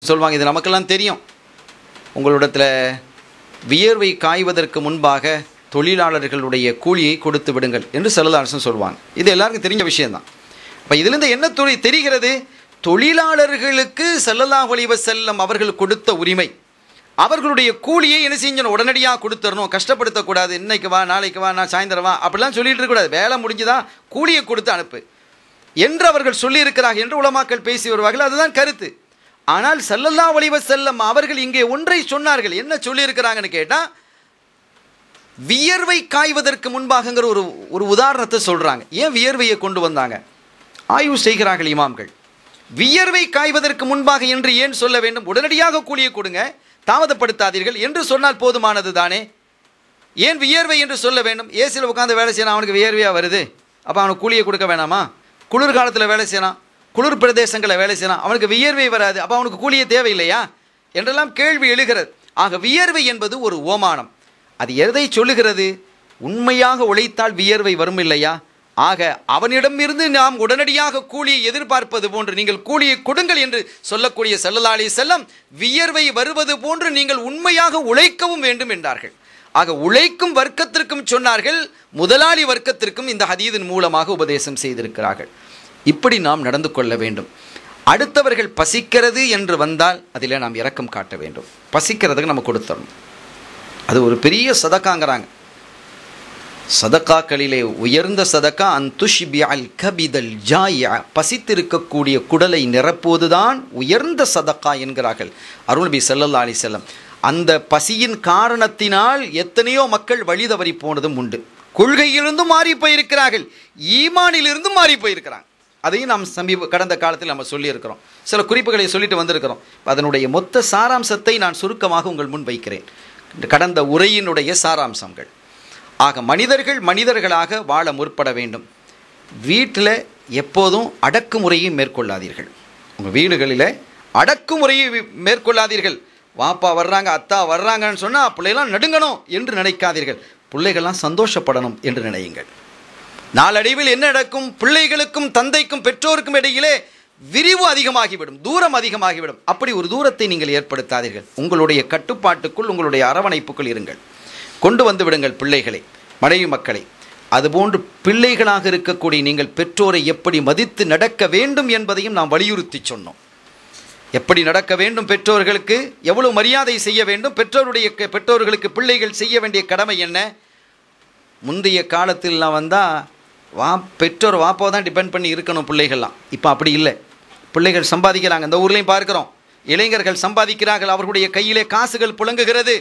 சொல்லுவாங்க, இது நமக்கெல்லாம் தெரியும், உங்களிடத்தில் வியர்வை காய்வதற்கு முன்பாக தொழிலாளர்களுடைய கூலியை கொடுத்து விடுங்கள் என்று ஸல்லல்லாஹு அலைஹி வஸல்லம் சொல்லுவாங்க. இது எல்லாருக்கும் தெரிஞ்ச விஷயம்தான். இப்போ இதிலிருந்து என்ன தெரிகிறது? தொழிலாளர்களுக்கு ஸல்லல்லாஹு அலைஹி வஸல்லம் அவர்கள் கொடுத்த உரிமை, அவர்களுடைய கூலியை என்ன செஞ்சணும், உடனடியாக கொடுத்துடணும், கஷ்டப்படுத்தக்கூடாது. இன்னைக்கு வா, நாளைக்கு வா, நான் சாயந்தரம் வா அப்படிலாம் சொல்லிட்டு இருக்கக்கூடாது. வேலை முடிஞ்சுதான் கூலியை கொடுத்து அனுப்பு என்று அவர்கள் சொல்லியிருக்கிறார்கள் என்று உலமாக்கள் பேசி வருவார்கள். அதுதான் கருத்து. ஆனால் ஸல்லல்லாஹு அலைஹி வஸல்லம் அவர்கள் இங்கே ஒன்றை சொன்னார்கள். என்ன சொல்லியிருக்கிறாங்கன்னு கேட்டால், வியர்வை காய்வதற்கு முன்பாகங்கிற ஒரு உதாரணத்தை சொல்கிறாங்க. ஏன் வியர்வையை கொண்டு வந்தாங்க? ஆய்வு செய்கிறார்கள் இமாம்கள். வியர்வை காய்வதற்கு முன்பாக என்று ஏன் சொல்ல வேண்டும்? உடனடியாக கூலியை கொடுங்க, தாமதப்படுத்தாதீர்கள் என்று சொன்னால் போதுமானது தானே. ஏன் வியர்வை என்று சொல்ல வேண்டும்? ஏசியில் உட்காந்து வேலை செய்யணும், அவனுக்கு வியர்வையாக வருது, அப்போ அவனுக்கு கூலியை கொடுக்க வேணாமா? குளிர்காலத்தில் வேலை செய்யலாம், குளிர் பிரதேசங்களில் வேலை செய்யலாம், அவனுக்கு வியர்வை வராது, அப்போ அவனுக்கு கூலியே தேவையில்லையா என்றெல்லாம் கேள்வி எழுகிறது. ஆக வியர்வை என்பது ஒரு ஓமானம். அது எதை சொல்லுகிறது? உண்மையாக உழைத்தால் வியர்வை வரும் இல்லையா? ஆக அவனிடமிருந்து நாம் உடனடியாக கூலியை எதிர்பார்ப்பது போன்று நீங்கள் கூலியை கொடுங்கள் என்று சொல்லக்கூடிய ஸல்லல்லாஹு அலைஹி வஸல்லம், வியர்வை வருவது போன்று நீங்கள் உண்மையாக உழைக்கவும் வேண்டும் என்றார்கள். ஆக உழைக்கும் வர்க்கத்திற்கும் சொன்னார்கள், முதலாளி வர்க்கத்திற்கும் இந்த ஹதீஸின் மூலமாக உபதேசம் செய்திருக்கிறார்கள். இப்படி நாம் நடந்து கொள்ள வேண்டும். அடுத்தவர்கள் பசிக்கிறது என்று வந்தால் அதில் நாம் இரக்கம் காட்ட வேண்டும். பசிக்கிறதுக்கு நம்ம கொடுத்துடணும். அது ஒரு பெரிய சதக்காங்கிறாங்க. சதக்காக்களிலே உயர்ந்த சதக்கா அந்துஷ்பி அல் கபிதல் ஜாயா, பசித்திருக்கக்கூடிய குடலை நிரப்புவதுதான் உயர்ந்த சதக்கா என்கிறார்கள் அருள்நபி ஸல்லல்லாஹு அலைஹி வஸல்லம். அந்த பசியின் காரணத்தினால் எத்தனையோ மக்கள் வழி தவறி போனதும் உண்டு. கொள்கையிலிருந்தும் மாறி போயிருக்கிறார்கள், ஈமானிலிருந்தும் மாறி போயிருக்கிறாங்க. அதையும் நாம் கடந்த காலத்தில் நம்ம சொல்லியிருக்கிறோம். சில குறிப்புகளை சொல்லிட்டு வந்திருக்கிறோம். அதனுடைய மொத்த சாராம்சத்தை நான் சுருக்கமாக உங்கள் முன் வைக்கிறேன். கடந்த உரையினுடைய சாராம்சங்கள். ஆக மனிதர்களாக வாழ முற்பட வேண்டும். வீட்டில் எப்போதும் அடக்குமுறையை மேற்கொள்ளாதீர்கள். உங்கள் வீடுகளில் அடக்குமுறையை மேற்கொள்ளாதீர்கள். வாப்பா வர்றாங்க, அத்தா வர்றாங்கன்னு சொன்னால் பிள்ளைகள்லாம் நடுங்கணும் என்று நினைக்காதீர்கள். பிள்ளைகள்லாம் சந்தோஷப்படணும் என்று நினையுங்கள். நாளடைவில் என்ன நடக்கும்? பிள்ளைகளுக்கும் தந்தைக்கும் பெற்றோருக்கும் இடையிலே விரிவு அதிகமாகிவிடும், தூரம் அதிகமாகிவிடும். அப்படி ஒரு தூரத்தை நீங்கள் ஏற்படுத்தாதீர்கள். உங்களுடைய கட்டுப்பாட்டுக்குள், உங்களுடைய அரவணைப்புக்குள் இருங்கள். கொண்டு வந்து விடுங்கள் பிள்ளைகளை, மனைவி மக்களை. அதுபோன்று பிள்ளைகளாக இருக்கக்கூடிய நீங்கள் பெற்றோரை எப்படி மதித்து நடக்க வேண்டும் என்பதையும் நாம் வலியுறுத்தி சொன்னோம். எப்படி நடக்க வேண்டும், பெற்றோர்களுக்கு எவ்வளவு மரியாதை செய்ய வேண்டும், பெற்றோர்களுக்கு பிள்ளைகள் செய்ய வேண்டிய கடமை என்ன. முந்தைய காலத்தில் நான் வந்தால் பெற்றோர் வாப்பாவை தான் டிபெண்ட் பண்ணி இருக்கணும் பிள்ளைகள்லாம். இப்போ அப்படி இல்லை. பிள்ளைகள் சம்பாதிக்கிறாங்க, இந்த ஊர்லேயும் பார்க்கிறோம், இளைஞர்கள் சம்பாதிக்கிறார்கள், அவர்களுடைய கையிலே காசுகள் புழங்குகிறது.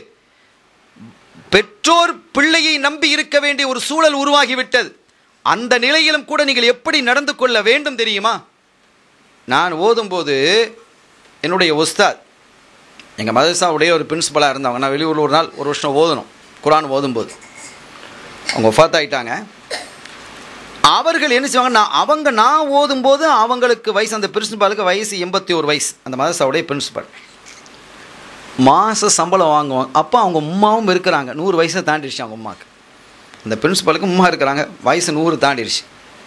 பெற்றோர் பிள்ளையை நம்பி இருக்க வேண்டிய ஒரு சூழல் உருவாகிவிட்டது. அந்த நிலையிலும் கூட நீங்கள் எப்படி நடந்து கொள்ள வேண்டும் தெரியுமா? நான் ஓதும்போது என்னுடைய உஸ்தாத், எங்கள் மதரசாவுடைய ஒரு பிரின்சிபலாக இருந்தவங்க, நான் வெளியூரில் ஒரு நாள் ஒரு வருஷம் ஓதணும், குர்ஆன் ஓதும்போது அவங்க வஃபாத் ஆகிட்டாங்க. அவர்கள் என்ன செய்வாங்க, நான் ஓதும்போது அவங்களுக்கு வயசு, அந்த பிரின்சிபாலுக்கு வயசு 81 வயசு, அந்த மதரசாவுடைய பிரின்சிபல். மாத சம்பளம் வாங்குவாங்க. அப்போ அவங்க உம்மாவும் இருக்கிறாங்க, 100 வயசை தாண்டிடுச்சு அவங்க உம்மாவுக்கு. அந்த பிரின்சிபலுக்கு உம்மா இருக்கிறாங்க, வயசு 100 தாண்டிடுச்சு.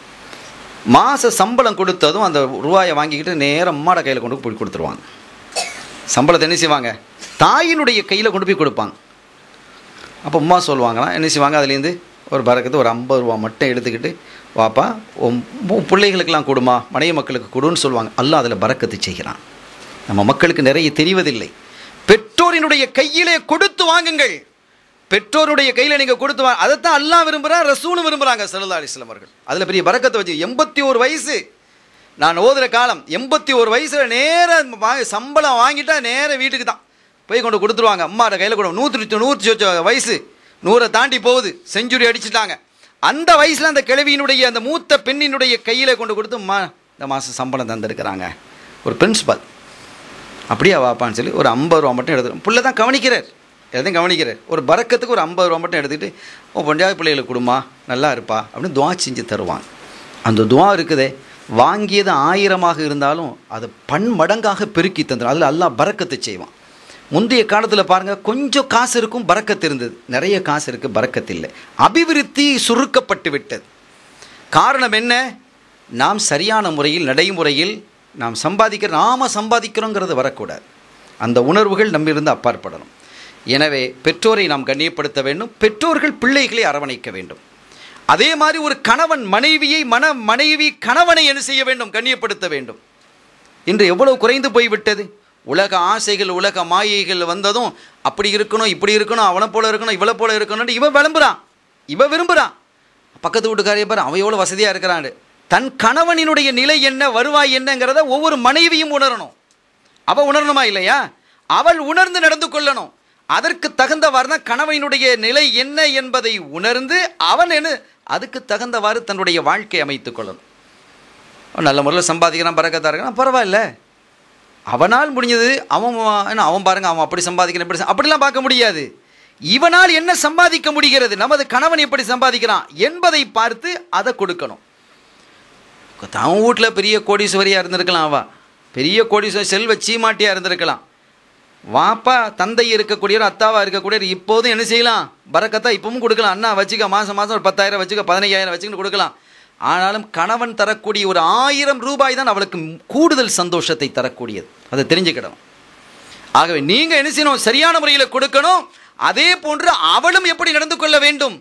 மாத சம்பளம் கொடுத்ததும் அந்த ரூபாயை வாங்கிக்கிட்டு நேரம் உம்மாட கையில் கொண்டு போய் கொடுத்துருவாங்க. சம்பளத்தை என்ன செய்வாங்க, தாயினுடைய கையில் கொண்டு போய் கொடுப்பாங்க. அப்போ உம்மா சொல்லுவாங்களாம், என்ன செய்வாங்க, அதுலேருந்து ஒரு பறக்கத்து ஒரு 50 ரூபா மட்டும் எடுத்துக்கிட்டு, வாப்பா பிள்ளைகளுக்கெல்லாம் கொடுமா, மனைவி மக்களுக்கு கொடுன்னு சொல்லுவாங்க. அல்லாஹ் அதில் பறக்கத்து செய்கிறான். நம்ம மக்களுக்கு நிறைய தெரிவதில்லை. பெற்றோரினுடைய கையிலே கொடுத்து வாங்குங்கள். பெற்றோருடைய கையில் நீங்கள் கொடுத்து வாங்க, அதைத்தான் அல்லாஹ் விரும்புகிறார், ரசூலும் விரும்புகிறாங்க ஸல்லல்லாஹு அலைஹி வஸல்லம் அவர்கள். அதில் பெரிய பறக்கத்தை வச்சு 81 வயசு நான் ஓதுகிற காலம். 81 வயசில் நேராக சம்பளம் வாங்கிட்டா நேராக வீட்டுக்கு தான் போய் கொண்டு கொடுத்துருவாங்க. அம்மாவோட கையில் கூட 100 வயசு, 100 தாண்டி போகுது, செஞ்சுரி அடிச்சுட்டாங்க. அந்த வயசில் அந்த கிழவியினுடைய, அந்த மூத்த பெண்ணினுடைய கையில் கொண்டு கொடுத்து, இந்த மாதம் சம்பளம் தந்திருக்கிறாங்க. ஒரு பிரின்சிபல் அப்படியே வாப்பான்னு சொல்லி ஒரு 50 ரூபா மட்டும் எடுத்துடும். பிள்ளை தான் கவனிக்கிறார், எதையும் கவனிக்கிறார். ஒரு பறக்கத்துக்கு ஒரு 50 ரூபா மட்டும் எடுத்துக்கிட்டு, பொண்டாட்டி பிள்ளைகளுக்கு கொடுமா, நல்லா இருப்பா அப்படின்னு துவா செஞ்சு தருவாங்க. அந்த துவா இருக்குதே, வாங்கியது 1000ஆக இருந்தாலும் அது பன்மடங்காக பெருக்கி தந்துடும். அதில் அல்லாஹ் பறக்கத்தை செய்வான். முந்தைய காலத்தில் பாருங்கள், கொஞ்சம் காசு இருக்கும், பறக்கத்து இருந்தது. நிறைய காசு இருக்குது, பறக்கத்து இல்லை. அபிவிருத்தி சுருக்கப்பட்டு விட்டது. காரணம் என்ன? நாம் சரியான முறையில், நடைமுறையில் நாம் சம்பாதிக்கிறோங்கிறது வரக்கூடாது. அந்த உணர்வுகள் நம்மிருந்து அப்பாற்படணும். எனவே பெற்றோரை நாம் கண்ணியப்படுத்த வேண்டும், பெற்றோர்கள் பிள்ளைகளை அரவணைக்க வேண்டும். அதே மாதிரி ஒரு கணவன் மனைவியை, மனைவி கணவனை என்ன செய்ய வேண்டும்? கண்ணியப்படுத்த வேண்டும். இன்று எவ்வளவு குறைந்து போய்விட்டது. உலக ஆசைகள், உலக மாயைகள் வந்ததும் அப்படி இருக்கணும், இப்படி இருக்கணும், அவனை போல இருக்கணும், இவளை போல இருக்கணும்னு இவன் விளம்புறான், இவன் விரும்புகிறான். பக்கத்து வீட்டுக்காரைய பாரு, அவன் எவ்வளோ வசதியாக இருக்கிறான். தன் கணவனினுடைய நிலை என்ன, வருவாய் என்னங்கிறத ஒவ்வொரு மனைவியும் உணரணும். அவள் உணரணுமா இல்லையா? அவள் உணர்ந்து நடந்து கொள்ளணும். அதற்கு தகுந்தவாறு தான் கணவனுடைய நிலை என்ன என்பதை உணர்ந்து அவன் என்ன அதுக்கு தகுந்தவாறு தன்னுடைய வாழ்க்கை அமைத்து கொள்ளணும். நல்ல முறையில் சம்பாதிக்கிறான், பறக்கத்தான் இருக்கிறான், பரவாயில்ல. அவனால் முடிஞ்சது அவன் பாருங்க, அவன் அப்படி சம்பாதிக்கிறான், இப்படி அப்படிலாம் பார்க்க முடியாது. இவனால் என்ன சம்பாதிக்க முடிகிறது, நமது கணவன் எப்படி சம்பாதிக்கிறான் என்பதை பார்த்து அதை கொடுக்கணும். அவன் வீட்டில் பெரிய கோடீஸ்வரியாக இருந்திருக்கலாம், அவன் பெரிய கோடீஸ்வரி செல்வ சீமாட்டியாக இருந்திருக்கலாம். வாப்பா தந்தை இருக்கக்கூடியவர், அத்தாவாக இருக்கக்கூடியவர் இப்போதும் என்ன செய்யலாம்? பறக்கத்தான் இப்பவும் கொடுக்கலாம். அண்ணா வச்சுக்க, மாதம் ஒரு 10,000 வச்சுக்க, 15,000 வச்சுக்கிட்டு கொடுக்கலாம். ஆனாலும் கணவன் தரக்கூடிய ஒரு 1000 ரூபாய் தான் அவளுக்கு கூடுதல் சந்தோஷத்தை தரக்கூடியது. அதை தெரிஞ்சுக்கிடணும். ஆகவே நீங்கள் என்ன செய்யணும்? சரியான முறையில் கொடுக்கணும். அதே போன்று அவளும் எப்படி நடந்து கொள்ள வேண்டும்,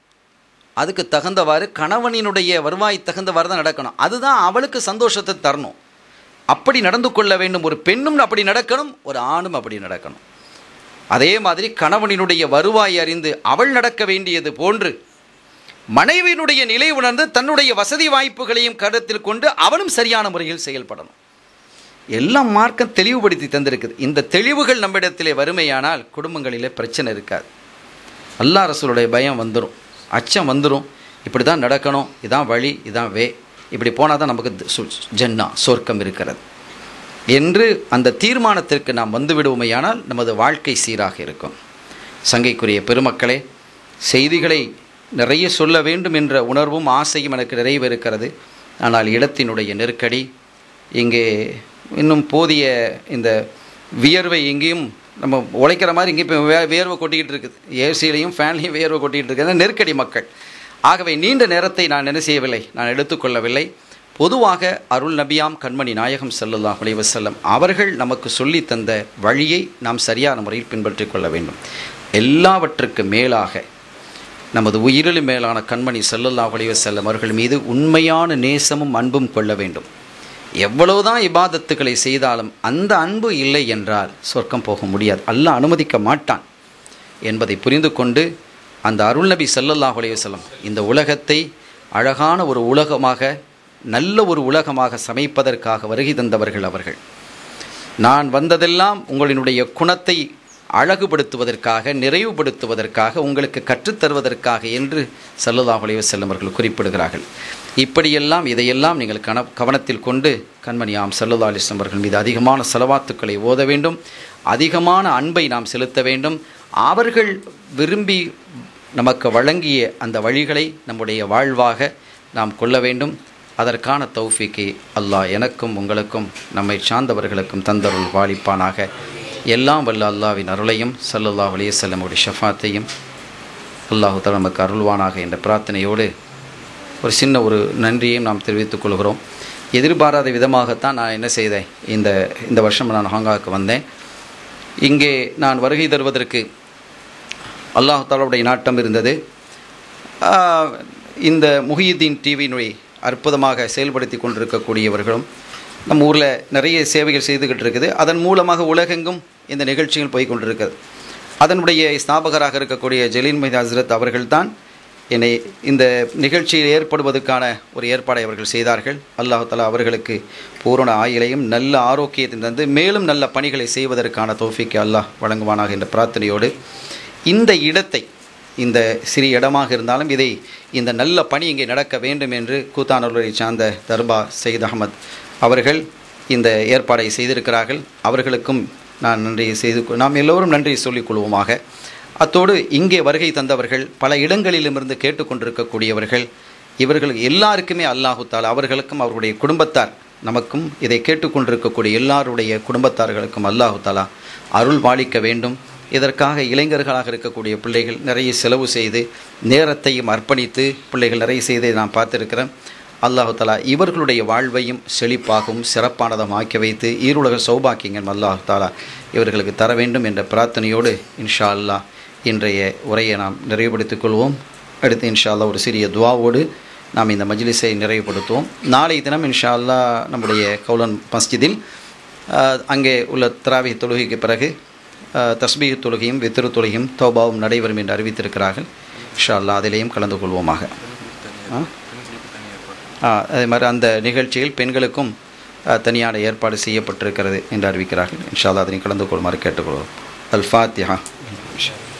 அதுக்கு தகுந்தவாறு கணவனினுடைய வருவாய் தகுந்தவாறு தான் நடக்கணும். அதுதான் அவளுக்கு சந்தோஷத்தை தரணும். அப்படி நடந்து கொள்ள வேண்டும். ஒரு பெண்ணும் அப்படி நடக்கணும், ஒரு ஆணும் அப்படி நடக்கணும். அதே மாதிரி கணவனினுடைய வருவாய் அறிந்து அவள் நடக்க வேண்டியது போன்று மனைவியினுடைய நிலை உணர்ந்து தன்னுடைய வசதி வாய்ப்புகளையும் கருத்தில் கொண்டு அவனும் சரியான முறையில் செயல்படணும். எல்லாம் மார்க்கம் தெளிவுபடுத்தி தந்திருக்குது. இந்த தெளிவுகள் நம்மிடத்திலே வறுமையானால் குடும்பங்களிலே பிரச்சனை இருக்காது. அல்லாஹ் ரசூலுடைய பயம் வந்துடும், அச்சம் வந்துடும். இப்படி தான் நடக்கணும், இதான் வழி, இதான் இப்படி போனால் தான் நமக்கு ஜன்னா சொர்க்கம் இருக்கிறது என்று அந்த தீர்மானத்திற்கு நாம் வந்து விடுவோமையானால் நமது வாழ்க்கை சீராக இருக்கும். சங்கைக்குரிய பெருமக்களே, செய்திகளை நிறைய சொல்ல வேண்டும் என்ற உணர்வும் ஆசையும் எனக்கு நிறைவு இருக்கிறது. ஆனால் இடத்தினுடைய நெருக்கடி, இங்கே இன்னும் போதிய இந்த வியர்வை எங்கேயும் நம்ம உழைக்கிற மாதிரி இங்கே இப்போ வியர்வை கொட்டிக்கிட்டு இருக்குது. ஏசிலையும் ஃபேன்லையும் வியர்வை கொட்டிக்கிட்டு இருக்குது, நெருக்கடி மக்கள். ஆகவே நீண்ட நேரத்தை நான் என்ன செய்யவில்லை, நான் எடுத்துக்கொள்ளவில்லை. பொதுவாக அருள் நபியாம் கண்மணி நாயகம் ஸல்லல்லாஹு அலைஹி வஸல்லம் அவர்கள் நமக்கு சொல்லி தந்த வழியை நாம் சரியான முறையில் பின்பற்றி கொள்ள வேண்டும். எல்லாவற்றுக்கு மேலாக நமது உயிரிலும் மேலான கண்மணி ஸல்லல்லாஹு அலைஹி வஸல்லம் அவர்கள் மீது உண்மையான நேசமும் அன்பும் கொள்ள வேண்டும். எவ்வளவுதான் இபாதத்துக்களை செய்தாலும் அந்த அன்பு இல்லை என்றால் சொர்க்கம் போக முடியாது, அல்லாஹ் அனுமதிக்க மாட்டான் என்பதை புரிந்து கொண்டு அந்த அருள் நபி ஸல்லல்லாஹு அலைஹி வஸல்லம் இந்த உலகத்தை அழகான ஒரு உலகமாக, நல்ல ஒரு உலகமாக சமைப்பதற்காக வருகை தந்தவர்கள் அவர்கள். நான் வந்ததெல்லாம் உங்களினுடைய குணத்தை அழகுபடுத்துவதற்காக, நிறைவுபடுத்துவதற்காக, உங்களுக்கு கற்றுத்தருவதற்காக என்று ஸல்லல்லாஹு அலைஹி வஸல்லம் அவர்கள் குறிப்பிடுகிறார்கள். இப்படியெல்லாம் இதையெல்லாம் நீங்கள் கவனத்தில் கொண்டு கண்மணியாம் ஸல்லல்லாஹு அலைஹி வஸல்லம் அவர்கள் மீது அதிகமான ஸலவாத்துக்களை ஓத வேண்டும், அதிகமான அன்பை நாம் செலுத்த வேண்டும். அவர்கள் விரும்பி நமக்கு வழங்கிய அந்த வழிகளை நம்முடைய வாழ்வாக நாம் கொள்ள வேண்டும். அதற்கான தௌஃபீக்கை அல்லாஹ் எனக்கும் உங்களுக்கும் நம்மை சார்ந்தவர்களுக்கும் தந்தருள் வாழிப்பானாக. எல்லாம் வல்ல அல்லாஹ்வின் அருளையும் ஸல்லல்லாஹு அலைஹி வஸல்லம் உடைய ஷஃபாத்தையும் அல்லாஹ் தஆலா நமக்கு அருள்வானாக என்ற பிரார்த்தனையோடு ஒரு சின்ன ஒரு நன்றியையும் நாம் தெரிவித்துக் கொள்கிறோம். எதிர்பாராத விதமாகத்தான் நான் என்ன செய்தேன், இந்த வருஷம் நான் ஹாங்காங்க்கு வந்தேன். இங்கே நான் வருகை தருவதற்கு அல்லாஹ் தஆலாவுடைய நாட்டம் இருந்தது. இந்த முஹியுத்தீன் டிவியினுடைய அற்புதமாக செயல்படுத்தி கொண்டிருக்கக்கூடியவர்களும் நம்ம ஊரில் நிறைய சேவைகள் செய்துக்கிட்டு இருக்குது. அதன் மூலமாக உலகெங்கும் இந்த நிகழ்ச்சிகள் போய் கொண்டிருக்கிறது. அதனுடைய ஸ்தாபகராக இருக்கக்கூடிய ஜலீல் மைத் ஹஸ்ரத் அவர்கள்தான் என்னை இந்த நிகழ்ச்சியில் ஏற்படுவதற்கான ஒரு ஏற்பாடை அவர்கள் செய்தார்கள். அல்லாஹ் தஆலா அவர்களுக்கு பூரண ஆயுளையும் நல்ல ஆரோக்கியத்தையும் தந்து மேலும் நல்ல பணிகளை செய்வதற்கான தௌஃபீக்கை அல்லாஹ் வழங்குவானாக என்ற பிரார்த்தனையோடு இந்த இடத்தை, இந்த சிறிய இடமாக இருந்தாலும் இந்த நல்ல பணி இங்கே நடக்க வேண்டும் என்று கூத்தானூரை சார்ந்த தர்பா சயீத் அஹமத் அவர்கள் இந்த ஏற்பாடை செய்திருக்கிறார்கள். அவர்களுக்கும் நான் நாம் எல்லோரும் நன்றி சொல்லிக் கொள்வோமாக. அத்தோடு இங்கே வருகை தந்தவர்கள், பல இடங்களிலுமிருந்து கேட்டுக்கொண்டிருக்கக்கூடியவர்கள், இவர்கள் எல்லாருக்குமே அல்லாஹு தஆலா அவர்களுக்கும் அவருடைய குடும்பத்தார், நமக்கும் இதை கேட்டுக்கொண்டிருக்கக்கூடிய எல்லாருடைய குடும்பத்தார்களுக்கும் அல்லாஹு தஆலா அருள் பாலிக்க வேண்டும். இதற்காக இளைஞர்களாக இருக்கக்கூடிய பிள்ளைகள் நிறைய செலவு செய்து நேரத்தையும் அர்ப்பணித்து பிள்ளைகள் நிறைய செய்து நான் பார்த்துருக்கிறேன். அல்லாஹு தஆலா இவர்களுடைய வாழ்வையும் செழிப்பாகவும் சிறப்பானதும் ஆக்கி வைத்து ஈருலக சௌபாக்கியங்கள் அல்லாஹு தஆலா இவர்களுக்கு தர வேண்டும் என்ற பிரார்த்தனையோடு இன்ஷா அல்லாஹ் இன்றைய உரையை நாம் நிறைவுபடுத்திக் கொள்வோம். அடுத்து இன்ஷா அல்லாஹ் ஒரு சிறிய துஆவோடு நாம் இந்த மஜ்லிஸை நிறைவுபடுத்துவோம். நாளை தினம் இன்ஷா அல்லாஹ் நம்முடைய கௌலன் மஸ்ஜிதில் அங்கே உள்ள தராவி தொழுகைக்கு பிறகு தஸ்பீஹ் தொழுகையும் வித்ரு தொழுகையும் தௌபாவும் நடைபெறும் என்று அறிவித்திருக்கிறார்கள். இன்ஷா அல்லாஹ் அதிலேயும் கலந்து கொள்வோமாக. அதே மாதிரி அந்த நிகழ்ச்சியில் பெண்களுக்கும் தனியான ஏற்பாடு செய்யப்பட்டிருக்கிறது என்று அறிவிக்கிறார்கள். இன்ஷா அல்லாஹ் அதனை கலந்து கொள்ளுமாறு கேட்டுக்கொள்வோம். அல் ஃபாத்திஹா.